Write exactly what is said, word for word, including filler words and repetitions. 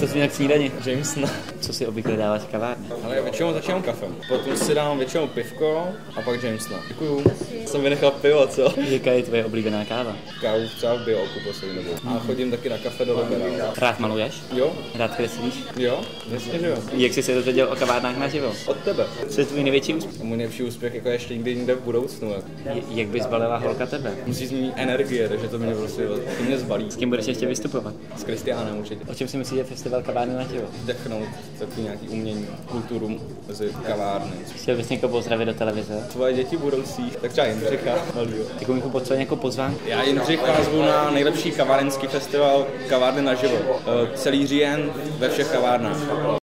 Co jsi měl k snídani? Jameson. Co si obvykle dáváš v kavárně? Ale já většinou začínám kafem. Potom si dám většinou pivko a pak Jamesona. Děkuju. Jsem vynechal pivo, co? Jaká je tvoje oblíbená káva? Kávu třeba v Bioku poslední dobou. A chodím taky na kafe do Libera. Rád maluješ? Jo. Rád kreslíš? Jo, jasně, že jo. Jak jsi se dozvěděl o kavárnách naživo? Od tebe. Co je tvůj největší úspěch? Můj nejlepší úspěch jako ještě nikdy jinde v budoucnu. J- jak by zbalila holka tebe? Musí mít energie, takže to mě prostě to mě zbalí. S kým budeš ještě vystupovat? S Kristiánem určitě. O čem si myslíš, že festival kavárny naživo? Vdechnout takový nějaký umění, kulturu mezi kavárny. Chtěl bys někoho pozdravit do televize? Tvoje děti budoucí, tak třeba Jindřicha. Ty mi potřebuje nějakou pozvánku? Já Jindřicha zvu na nejlepší kavárenský festival kavárny naživo. Celý říjen ve všech kavárnách.